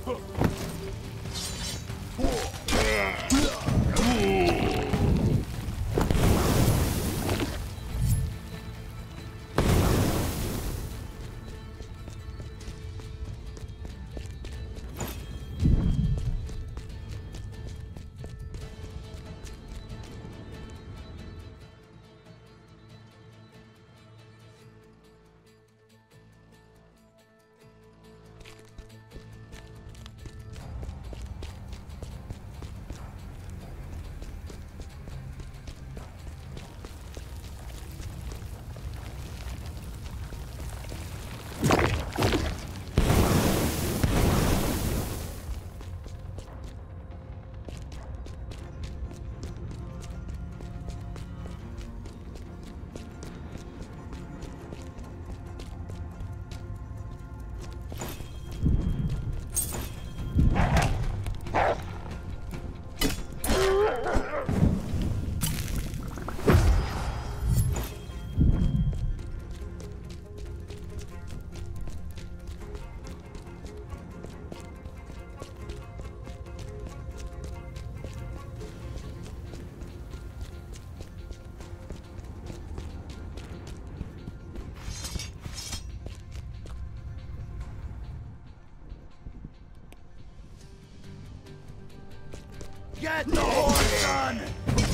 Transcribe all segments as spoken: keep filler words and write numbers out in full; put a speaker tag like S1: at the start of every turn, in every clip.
S1: Get the horse done!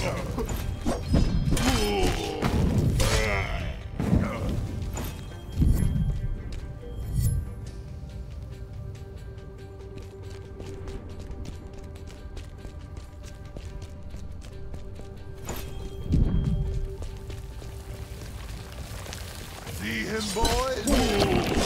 S1: See him, boys?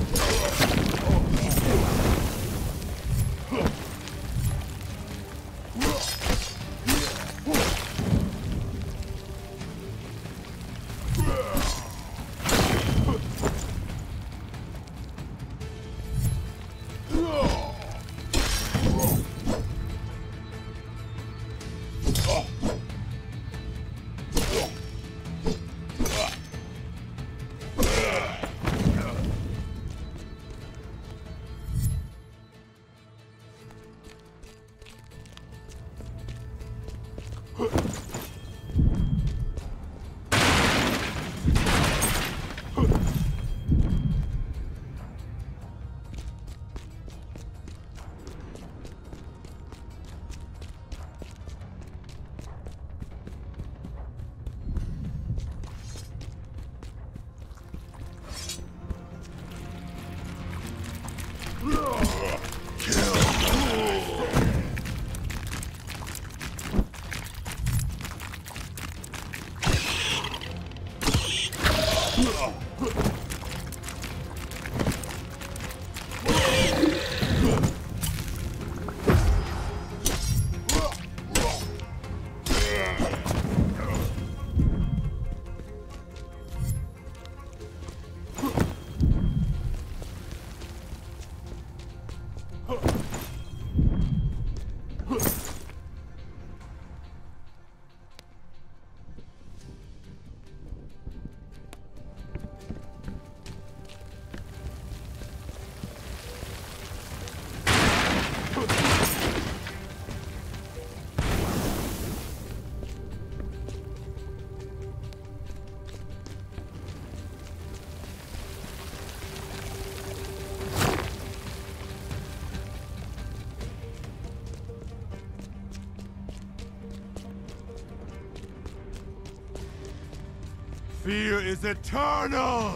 S1: Fear is eternal!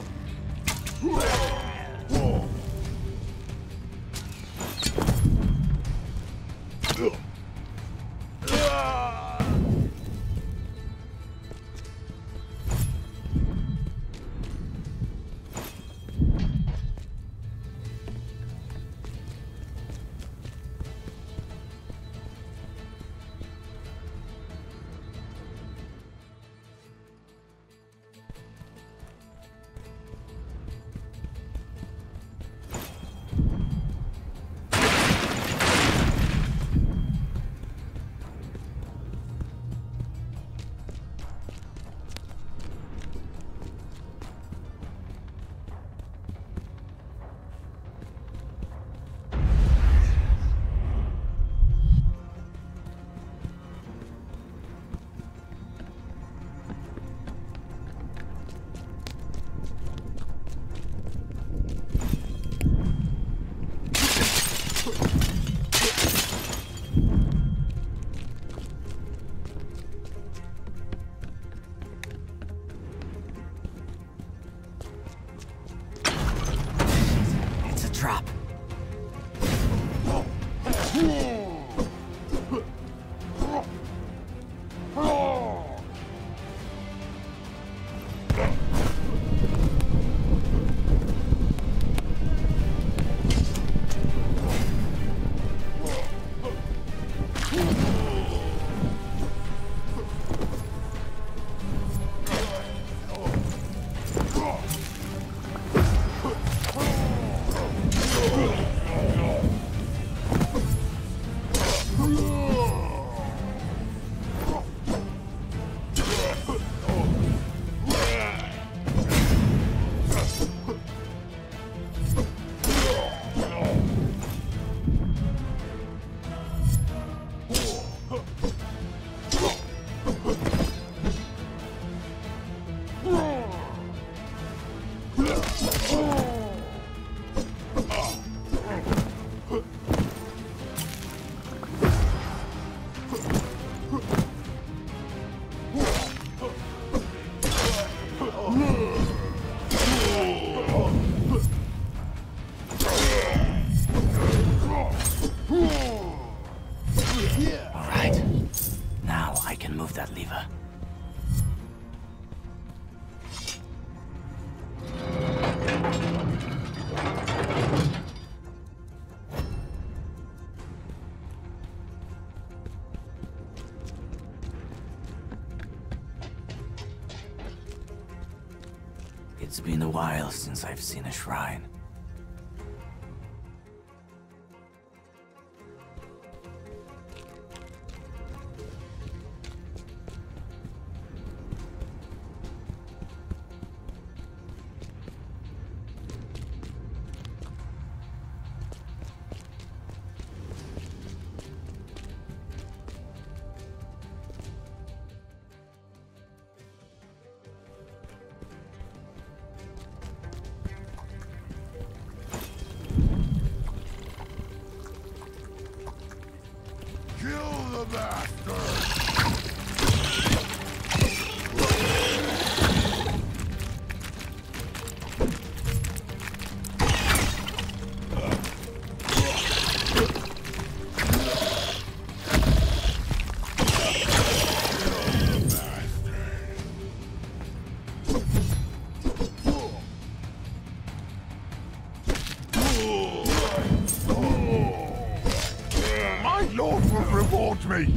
S2: It's been a while since I've seen a shrine.
S1: Kill the bastard! My lord will reward me!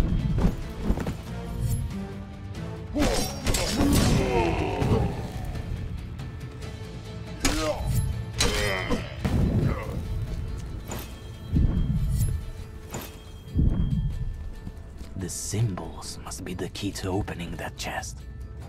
S2: The symbols must be the key to opening that chest.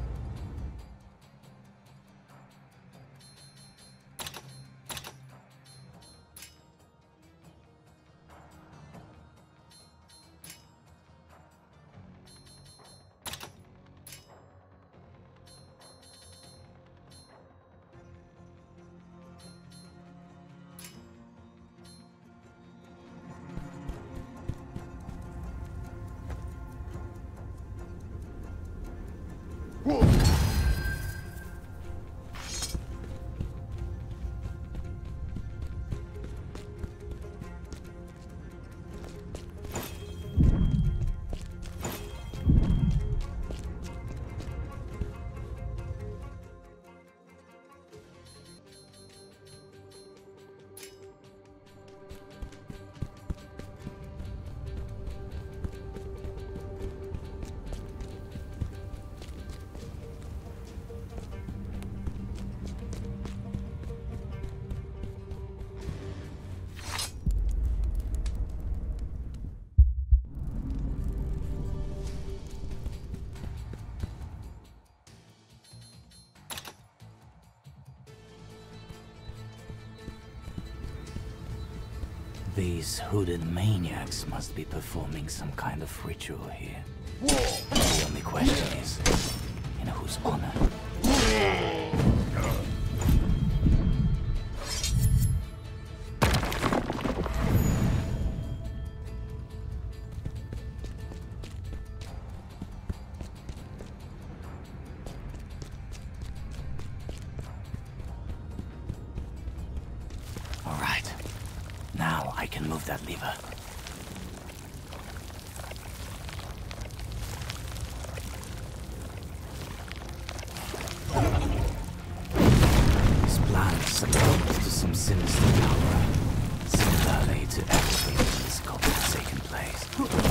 S2: These hooded maniacs must be performing some kind of ritual here. The only question is, in whose honor? Now I can move that lever. This plan succumbs to some sinister power, similarly to everything in this cult has taken place.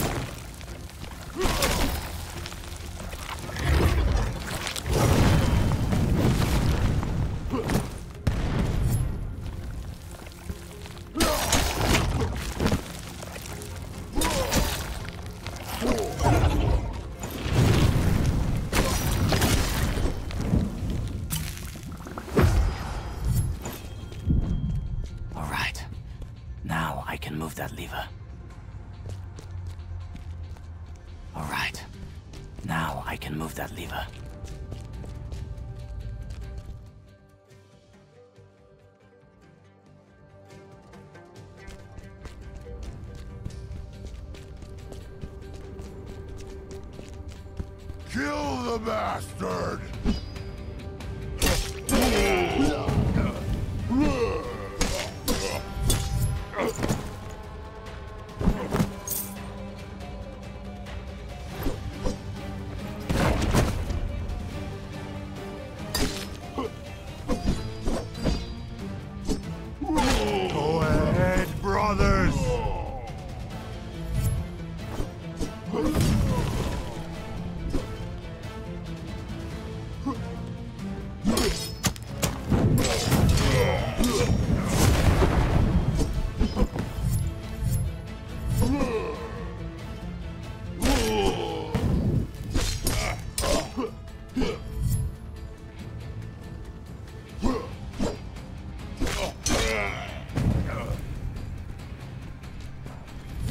S2: Move that lever. All right. Now I can move that lever.
S1: Kill the bastard! Go ahead, brothers!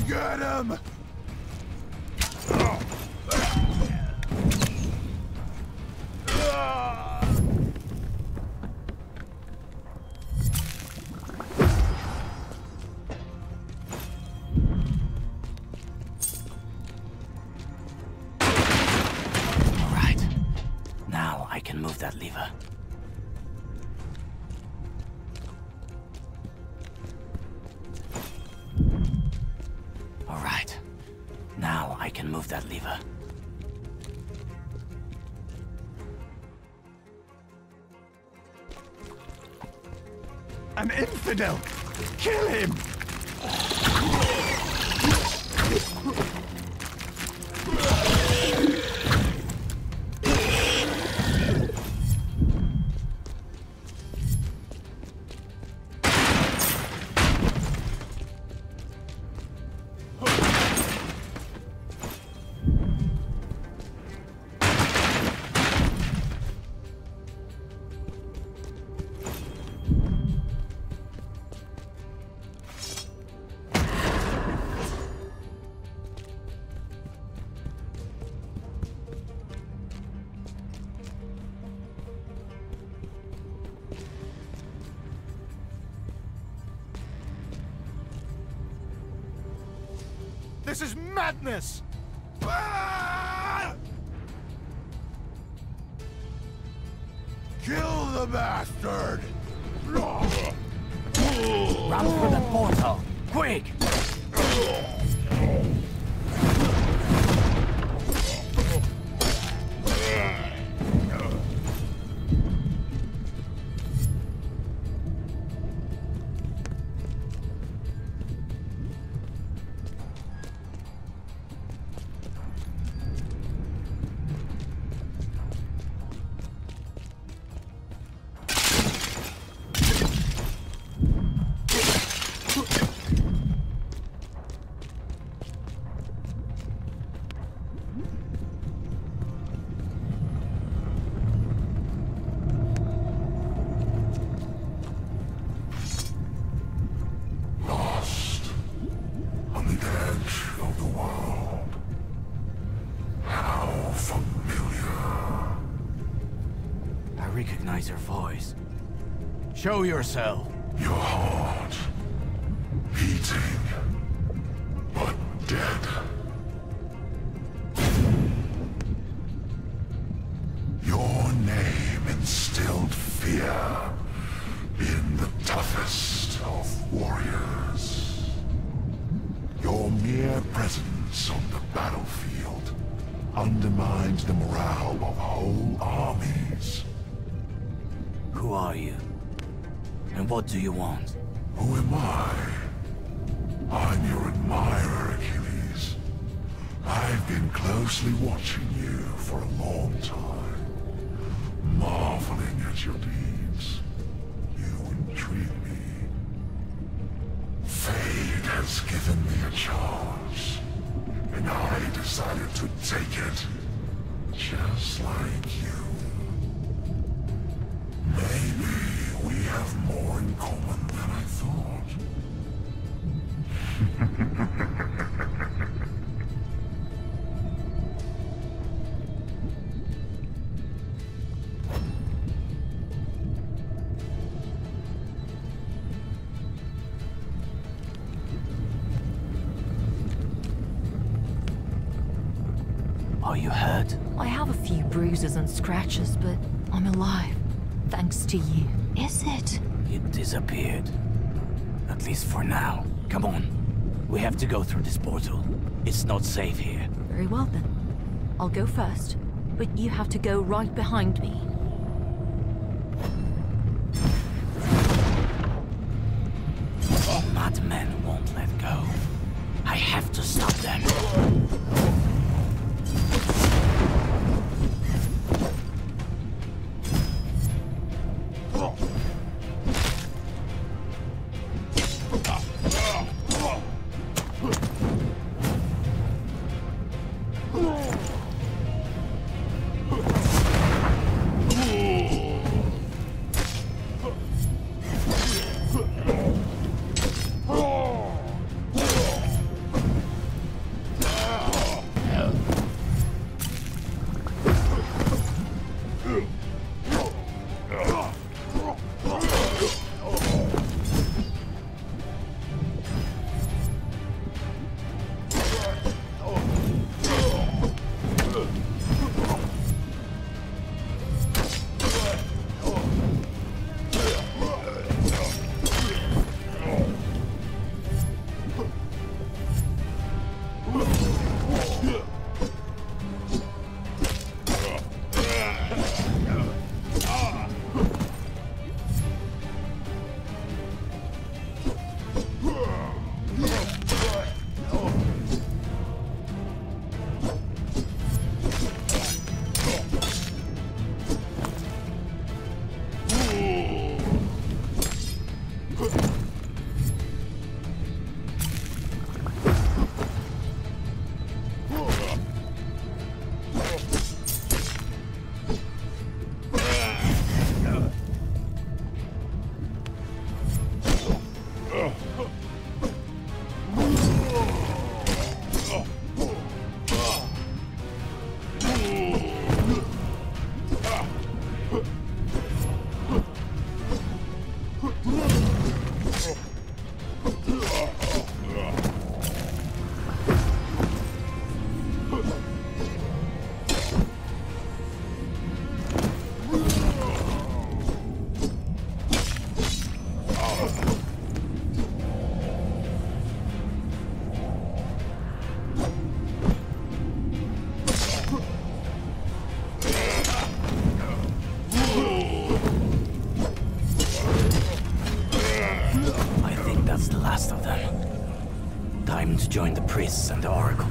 S1: Get him!
S2: Move that lever. All right. Now I can move that lever.
S1: An infidel! Kill him! This is madness! Ah! Kill the bastard!
S2: Run through the portal! Quick! Recognize her voice. Show yourself.
S1: Your heart, beating, but dead. Your name instilled fear in the toughest of warriors. Your mere presence on the battlefield undermined the morale of whole armies.
S2: Who are you? And what do you want?
S1: Who am I? I'm your admirer, Achilles. I've been closely watching you for a long time, marveling at your deeds. You intrigue me. Fate has given me a chance, and I decided to take it, just like you. Maybe we have more in common than I thought.
S2: Are you hurt?
S3: I have a few bruises and scratches, but I'm alive. Thanks to you. Is it?
S2: You disappeared. At least for now. Come on. We have to go through this portal. It's not safe here.
S3: Very well then. I'll go first, but you have to go right behind me.
S2: Madmen won't let go. I have to stop them. join the priests and the Oracle.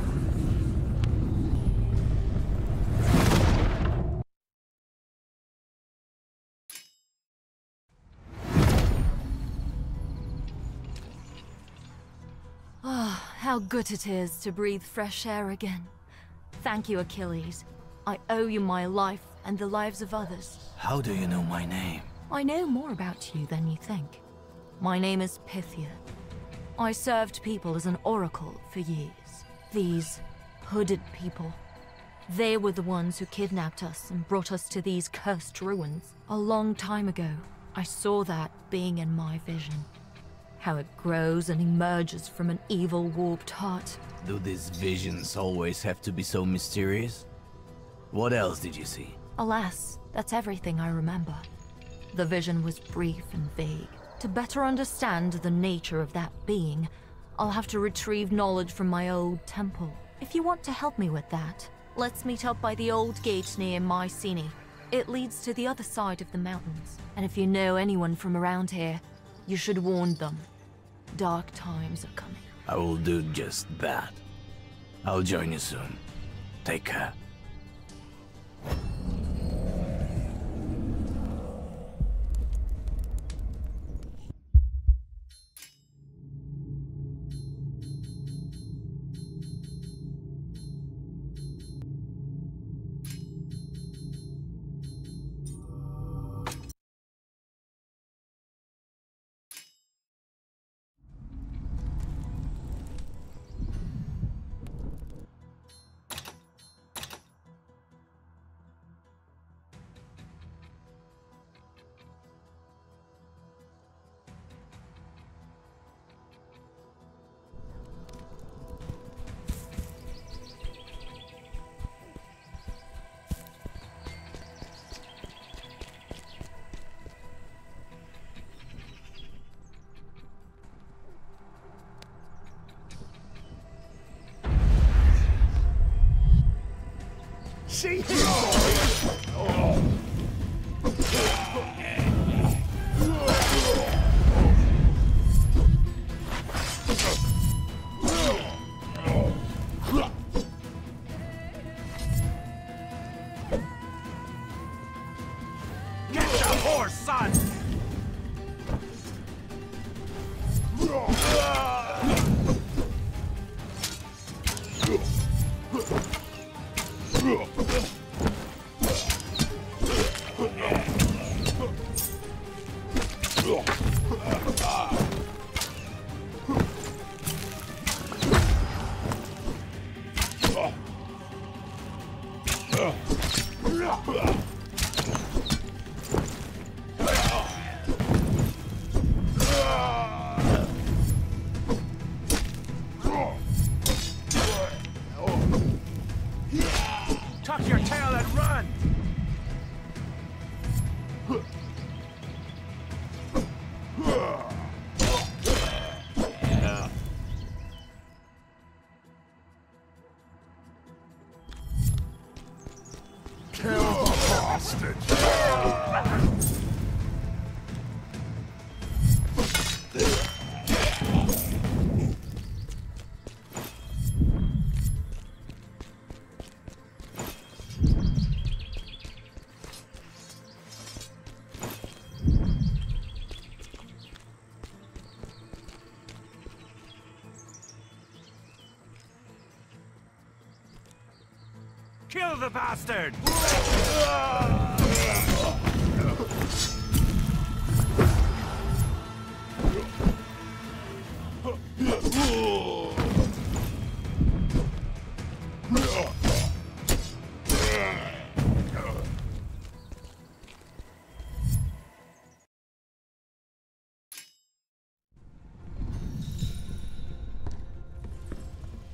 S3: Ah, how good it is to breathe fresh air again. Thank you, Achilles. I owe you my life and the lives of others.
S2: How do you know my name?
S3: I know more about you than you think. My name is Pythia. I served people as an oracle for years. These hooded people. They were the ones who kidnapped us and brought us to these cursed ruins. A long time ago, I saw that being in my vision. How it grows and emerges from an evil, warped heart.
S2: Do these visions always have to be so mysterious? What else did you see?
S3: Alas, that's everything I remember. The vision was brief and vague. To better understand the nature of that being, I'll have to retrieve knowledge from my old temple. If you want to help me with that, let's meet up by the old gate near Mycenae. It leads to the other side of the mountains. And if you know anyone from around here, you should warn them. Dark times are coming.
S2: I will do just that. I'll join you soon. Take care.
S1: See Get the horse, son! Tuck your tail and run! Kill the bastard! Kill the bastard!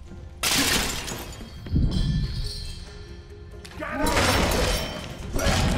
S1: Get out!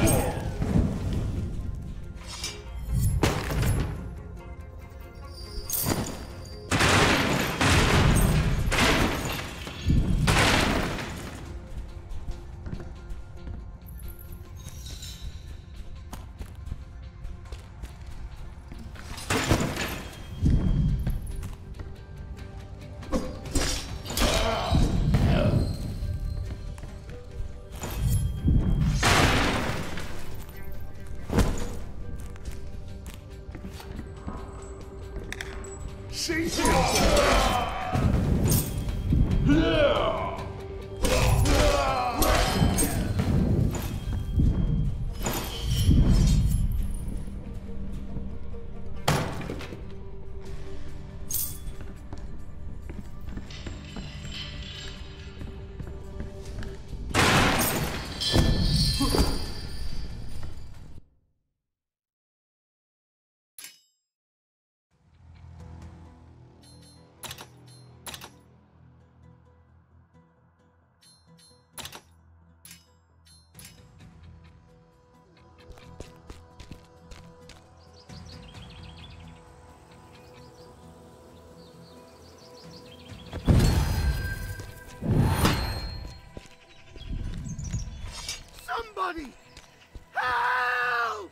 S4: Somebody! Help!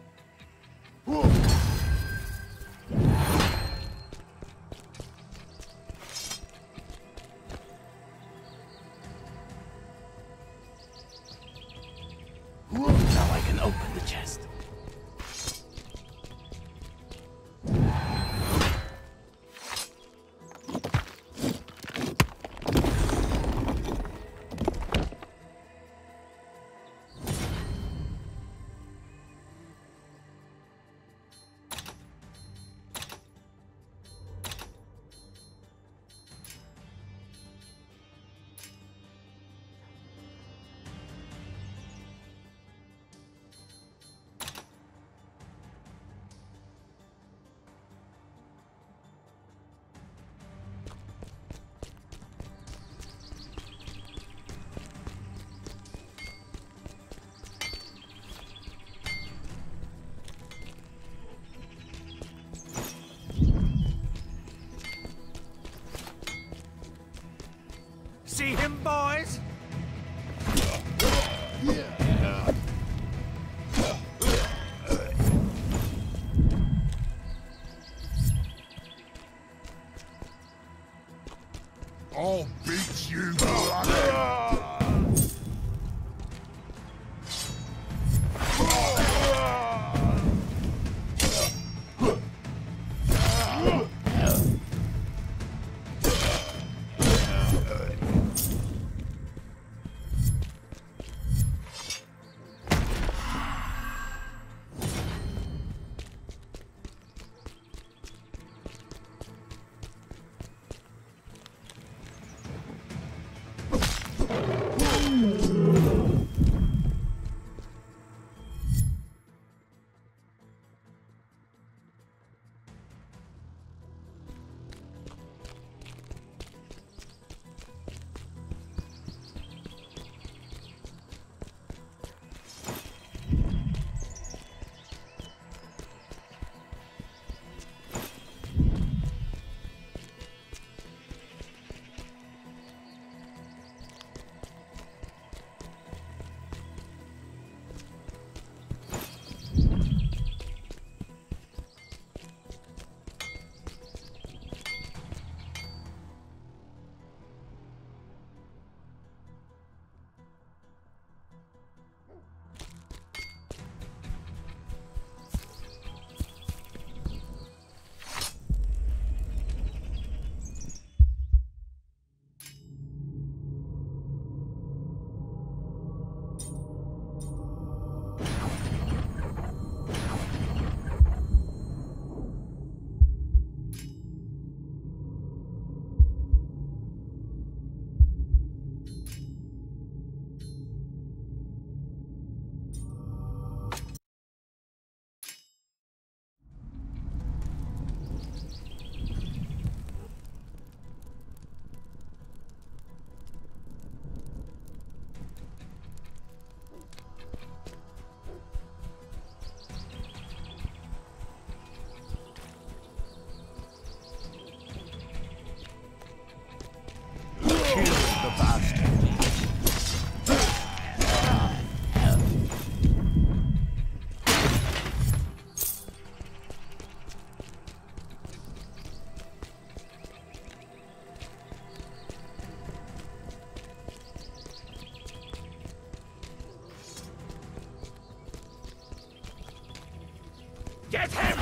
S2: Now I can open the chest.
S4: See him, boys?
S1: I'll beat you,
S4: Get him!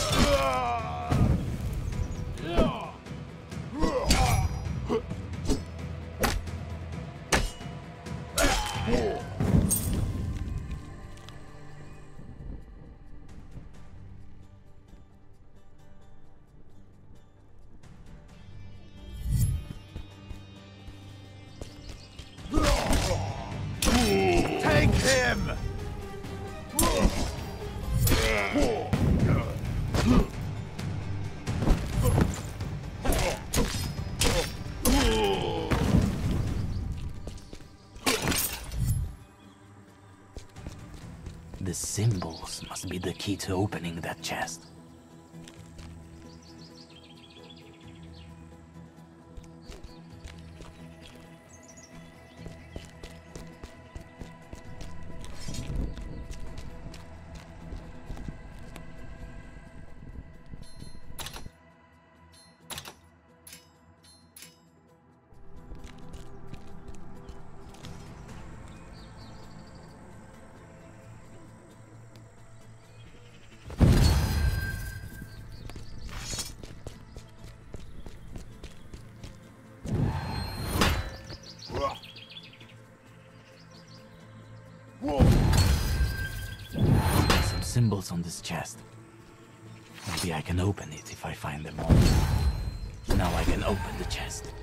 S4: Take him!
S2: The symbols must be the key to opening that chest. symbols on this chest. Maybe I can open it if I find them all. Now I can open the chest.